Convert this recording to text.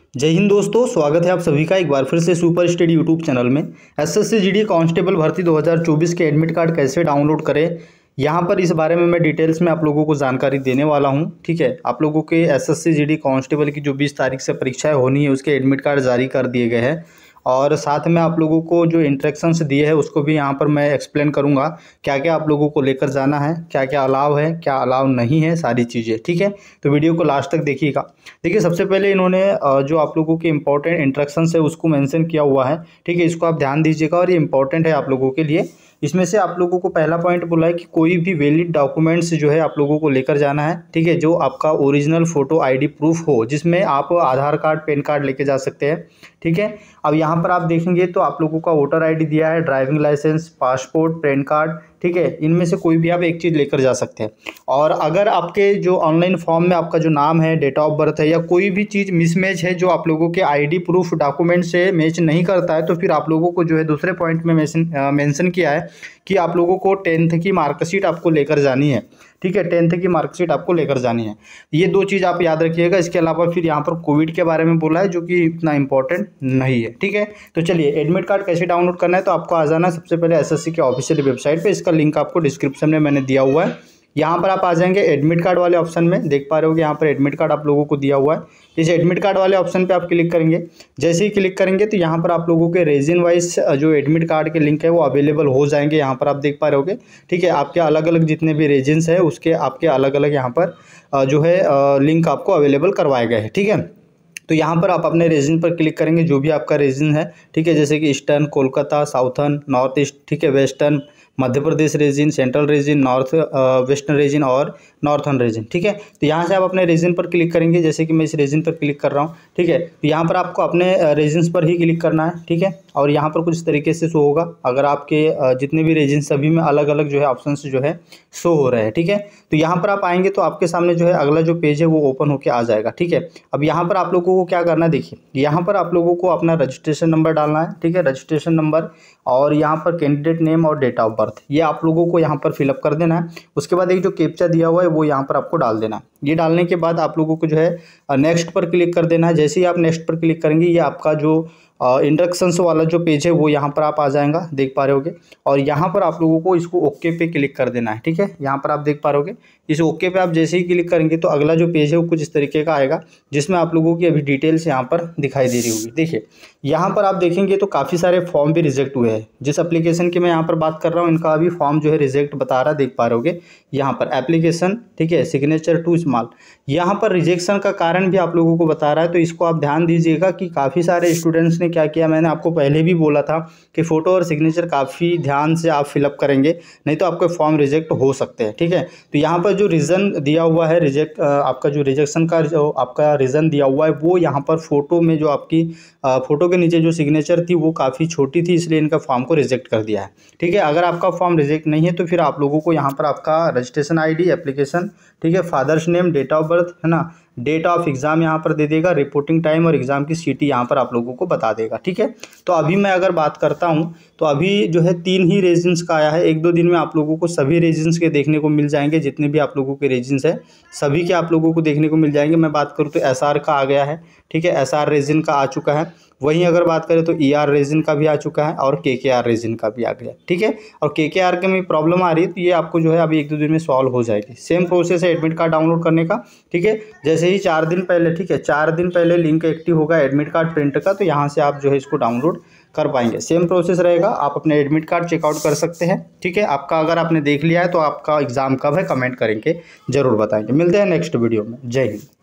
जय हिंद दोस्तों, स्वागत है आप सभी का एक बार फिर से सुपर स्टडी यूट्यूब चैनल में। एसएससी जीडी कांस्टेबल भर्ती 2024 के एडमिट कार्ड कैसे डाउनलोड करें, यहाँ पर इस बारे में मैं डिटेल्स में आप लोगों को जानकारी देने वाला हूँ। ठीक है, आप लोगों के एसएससी जीडी कांस्टेबल की जो 20 तारीख से परीक्षाएं होनी है उसके एडमिट कार्ड जारी कर दिए गए हैं और साथ में आप लोगों को जो इंस्ट्रक्शंस दिए हैं उसको भी यहाँ पर मैं एक्सप्लेन करूँगा, क्या क्या आप लोगों को लेकर जाना है, क्या क्या अलाउ है, क्या अलाउ नहीं है, सारी चीज़ें। ठीक है, तो वीडियो को लास्ट तक देखिएगा। देखिए, सबसे पहले इन्होंने जो आप लोगों के इंपॉर्टेंट इंस्ट्रक्शंस है उसको मेंशन किया हुआ है। ठीक है, इसको आप ध्यान दीजिएगा और ये इंपॉर्टेंट है आप लोगों के लिए। इसमें से आप लोगों को पहला पॉइंट बोला है कि कोई भी वैलिड डॉक्यूमेंट्स जो है आप लोगों को लेकर जाना है। ठीक है, जो आपका ओरिजिनल फ़ोटो आईडी प्रूफ हो, जिसमें आप आधार कार्ड, पैन कार्ड लेके जा सकते हैं। ठीक है, अब यहाँ पर आप देखेंगे तो आप लोगों का वोटर आईडी दिया है, driving licence, passport, PAN card. ठीक है, इनमें से कोई भी आप एक चीज़ लेकर जा सकते हैं। और अगर आपके जो ऑनलाइन फॉर्म में आपका जो नाम है, डेट ऑफ बर्थ है या कोई भी चीज़ मिसमैच है जो आप लोगों के आईडी प्रूफ डॉक्यूमेंट से मैच नहीं करता है, तो फिर आप लोगों को जो है दूसरे पॉइंट में मेंशन किया है कि आप लोगों को 10th की मार्कशीट आपको लेकर जानी है। ठीक है, 10th की मार्कशीट आपको लेकर जानी है। ये दो चीज़ आप याद रखिएगा। इसके अलावा फिर यहाँ पर कोविड के बारे में बोला है जो कि इतना इंपॉर्टेंट नहीं है। ठीक है, तो चलिए एडमिट कार्ड कैसे डाउनलोड करना है, तो आपको आ जाना सबसे पहले एसएससी के ऑफिशियल वेबसाइट पे। इसका लिंक आपको डिस्क्रिप्शन में मैंने दिया हुआ है। यहाँ पर आप आ जाएंगे एडमिट कार्ड वाले ऑप्शन में, देख पा रहे होगे यहाँ पर एडमिट कार्ड आप लोगों को दिया हुआ है। इस एडमिट कार्ड वाले ऑप्शन पे आप क्लिक करेंगे। जैसे ही क्लिक करेंगे तो यहाँ पर आप लोगों के रीजन वाइज जो एडमिट कार्ड के लिंक है वो अवेलेबल हो जाएंगे। यहाँ पर आप देख पा रहे होगे। ठीक है, आपके अलग अलग जितने भी रीजन्स है उसके आपके अलग अलग यहाँ पर जो है लिंक आपको अवेलेबल करवाए गए हैं। ठीक है, तो यहाँ पर आप अपने रीजन पर क्लिक करेंगे, जो भी आपका रीजन है। ठीक है, जैसे कि eastern, Kolkata, southern, north east, ठीक है, western, Madhya Pradesh region, central region, north western region और नॉर्थर्न रीजन। ठीक है, तो यहाँ से आप अपने रीजन पर क्लिक करेंगे। जैसे कि मैं इस रीजन पर क्लिक कर रहा हूँ। ठीक है, तो यहाँ पर आपको अपने रीजन्स पर ही क्लिक करना है। ठीक है, और यहाँ पर कुछ इस तरीके से शो होगा। अगर आपके जितने भी रीजन सभी में अलग अलग जो है ऑप्शन जो है शो हो रहे हैं। ठीक है, तो यहाँ पर आप आएंगे तो आपके सामने जो है अगला जो पेज है वो ओपन होकर आ जाएगा। ठीक है, अब यहाँ पर आप लोगों को क्या करना है, देखिए यहाँ पर आप लोगों को अपना रजिस्ट्रेशन नंबर डालना है। ठीक है, रजिस्ट्रेशन नंबर और यहाँ पर कैंडिडेट नेम और डेट ऑफ बर्थ, ये आप लोगों को यहाँ पर फिलअप कर देना है। उसके बाद एक जो कैप्चा दिया हुआ है वो यहाँ पर आपको डाल देना है। ये डालने के बाद आप लोगों को जो है नेक्स्ट पर क्लिक कर देना है। जैसे ही आप नेक्स्ट पर क्लिक करेंगे ये आपका जो इंस्ट्रक्शंस वाला जो पेज है वो यहाँ पर आप आ जाएगा, देख पा रहे होगे। और यहाँ पर आप लोगों को इसको ओके पे क्लिक कर देना है। ठीक है, यहाँ पर आप देख पा रहे होगे। इस ओके पे आप जैसे ही क्लिक करेंगे तो अगला जो पेज है वो कुछ इस तरीके का आएगा, जिसमें आप लोगों की अभी डिटेल्स यहाँ पर दिखाई दे रही होगी। देखिए, यहाँ पर आप देखेंगे तो काफ़ी सारे फॉर्म भी रिजेक्ट हुए हैं। जिस एप्लीकेशन की मैं यहाँ पर बात कर रहा हूँ इनका अभी फॉर्म जो है रिजेक्ट बता रहा है, देख पा रहे होगे यहाँ पर एप्लीकेशन। ठीक है, सिग्नेचर टू स्मॉल, यहाँ पर रिजेक्शन का कारण भी आप लोगों को बता रहा है। तो इसको आप ध्यान दीजिएगा कि काफ़ी सारे स्टूडेंट्स ने क्या किया, मैंने आपको पहले भी बोला था कि फ़ोटो और सिग्नेचर काफ़ी ध्यान से आप फिलअप करेंगे, नहीं तो आपके फॉर्म रिजेक्ट हो सकते हैं। ठीक है, तो यहाँ पर जो रीज़न दिया हुआ है रिजेक्ट, आपका जो रिजेक्शन का जो आपका रीज़न दिया हुआ है वो यहाँ पर फ़ोटो में जो आपकी फ़ोटो के नीचे जो सिग्नेचर थी वो काफ़ी छोटी थी, इसलिए इनका फॉर्म को रिजेक्ट कर दिया है। ठीक है, अगर आपका फॉर्म रिजेक्ट नहीं है तो फिर आप लोगों को यहाँ पर आपका रजिस्ट्रेशन आईडी, एप्लीकेशन, ठीक है, father's name, date of birth है ना, डेट ऑफ एग्ज़ाम यहाँ पर दे देगा, रिपोर्टिंग टाइम और एग्ज़ाम की सिटी यहाँ पर आप लोगों को बता देगा। ठीक है, तो अभी मैं अगर बात करता हूँ तो अभी जो है 3 ही रीजन्स का आया है। 1-2 दिन में आप लोगों को सभी रीजन्स के देखने को मिल जाएंगे, जितने भी आप लोगों के रीजन्स है सभी के आप लोगों को देखने को मिल जाएंगे। मैं बात करूँ तो एसआर का आ गया है। ठीक है, एसआर रीजन का आ चुका है। वहीं अगर बात करें तो ईआर रीजन का भी आ चुका है और केकेआर रीजन का भी आ गया। ठीक है, और केकेआर के में प्रॉब्लम आ रही है तो ये आपको जो है अभी 1-2 दिन में सॉल्व हो जाएगी। सेम प्रोसेस है एडमिट कार्ड डाउनलोड करने का। ठीक है, जैसे ही 4 दिन पहले, ठीक है, 4 दिन पहले लिंक एक्टिव होगा एडमिट कार्ड प्रिंट का, तो यहाँ से आप जो है इसको डाउनलोड कर पाएंगे। सेम प्रोसेस रहेगा, आप अपने एडमिट कार्ड चेकआउट कर सकते हैं। ठीक है, आपका अगर आपने देख लिया है तो आपका एग्ज़ाम कब है कमेंट करेंगे, ज़रूर बताएंगे। मिलते हैं नेक्स्ट वीडियो में। जय हिंद।